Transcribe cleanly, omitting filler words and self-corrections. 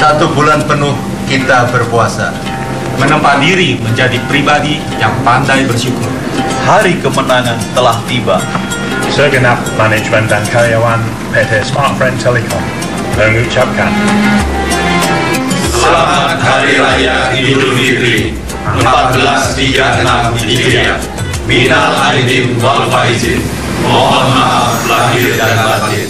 1 bulan penuh kita berpuasa. Menempa diri menjadi pribadi yang pandai bersyukur. Hari kemenangan telah tiba. Segenap manajemen dan karyawan PT Smartfren Telecom mengucapkan Selamat Hari Raya Idul Fitri 1436 Hijriah. Minal aidin wal faizin. Mohon maaf lahir dan batin.